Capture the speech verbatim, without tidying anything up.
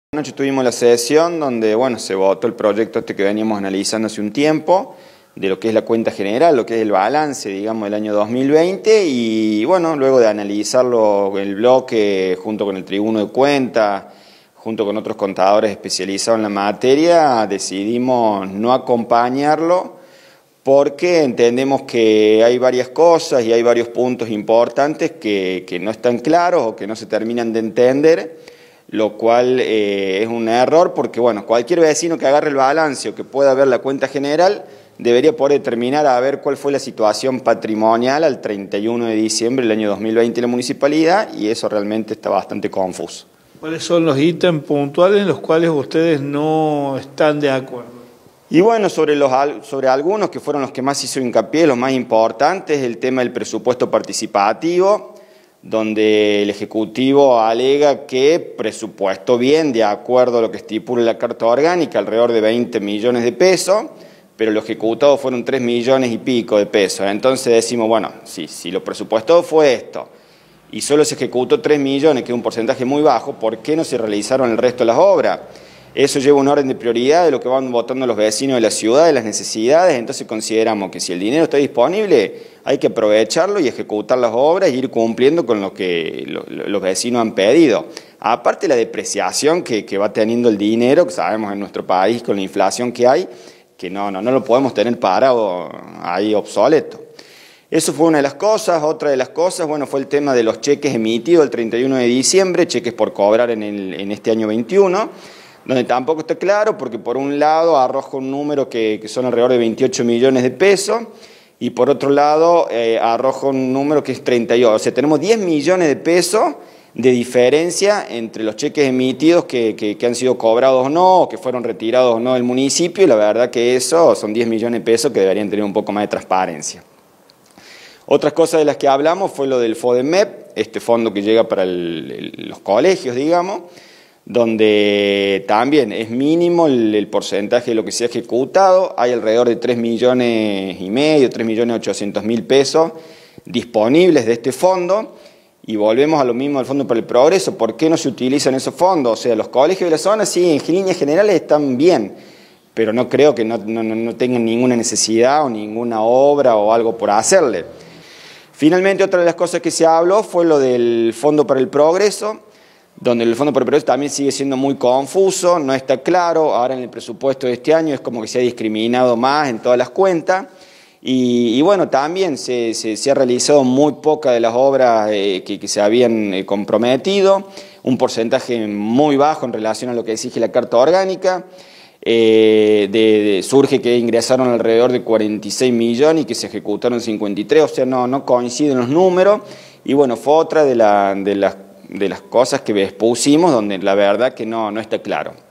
Anoche tuvimos la sesión donde bueno, se votó el proyecto este que veníamos analizando hace un tiempo, de lo que es la cuenta general, lo que es el balance, digamos, del año dos mil veinte, y bueno, luego de analizarlo el bloque junto con el Tribuno de Cuentas, junto con otros contadores especializados en la materia, decidimos no acompañarlo porque entendemos que hay varias cosas y hay varios puntos importantes que, que no están claros o que no se terminan de entender, lo cual eh, es un error porque bueno, cualquier vecino que agarre el balance o que pueda ver la cuenta general debería poder determinar a ver cuál fue la situación patrimonial al treinta y uno de diciembre del año dos mil veinte en la municipalidad, y eso realmente está bastante confuso. ¿Cuáles son los ítems puntuales en los cuales ustedes no están de acuerdo? Y bueno, sobre, los, sobre algunos que fueron los que más hizo hincapié, los más importantes, el tema del presupuesto participativo, donde el Ejecutivo alega que presupuestó bien de acuerdo a lo que estipula la Carta Orgánica, alrededor de veinte millones de pesos, pero lo ejecutado fueron tres millones y pico de pesos. Entonces decimos, bueno, si, si lo presupuestado fue esto y solo se ejecutó tres millones, que es un porcentaje muy bajo, ¿por qué no se realizaron el resto de las obras? Eso lleva un orden de prioridad de lo que van votando los vecinos de la ciudad, de las necesidades. Entonces consideramos que si el dinero está disponible hay que aprovecharlo y ejecutar las obras y ir cumpliendo con lo que lo, los vecinos han pedido. Aparte la depreciación que, que va teniendo el dinero, que sabemos en nuestro país con la inflación que hay, que no, no, no lo podemos tener parado ahí obsoleto. Eso fue una de las cosas. Otra de las cosas, bueno, fue el tema de los cheques emitidos el treinta y uno de diciembre, cheques por cobrar en, el, en este año veintiuno, donde tampoco está claro porque por un lado arroja un número que, que son alrededor de veintiocho millones de pesos y por otro lado eh, arroja un número que es treinta y ocho, o sea, tenemos diez millones de pesos de diferencia entre los cheques emitidos que, que, que han sido cobrados o no, o que fueron retirados o no del municipio, y la verdad que eso son diez millones de pesos que deberían tener un poco más de transparencia. Otras cosas de las que hablamos fue lo del FODEMEP, este fondo que llega para el, el, los colegios, digamos, donde también es mínimo el, el porcentaje de lo que se ha ejecutado. Hay alrededor de tres millones y medio, tres millones ochocientos mil pesos disponibles de este fondo, y volvemos a lo mismo del Fondo para el Progreso. ¿Por qué no se utilizan esos fondos? O sea, los colegios de la zona sí, en líneas generales están bien, pero no creo que no, no, no tengan ninguna necesidad o ninguna obra o algo por hacerle. Finalmente, otra de las cosas que se habló fue lo del Fondo para el Progreso, donde el Fondo para el Progreso también sigue siendo muy confuso, no está claro. Ahora en el presupuesto de este año es como que se ha discriminado más en todas las cuentas, y, y bueno, también se, se, se ha realizado muy poca de las obras eh, que, que se habían eh, comprometido, un porcentaje muy bajo en relación a lo que exige la Carta Orgánica. Eh, de, de, surge que ingresaron alrededor de cuarenta y seis millones y que se ejecutaron cincuenta y tres, o sea, no, no coinciden los números, y bueno, fue otra de, la, de, las, de las cosas que expusimos donde la verdad que no, no está claro.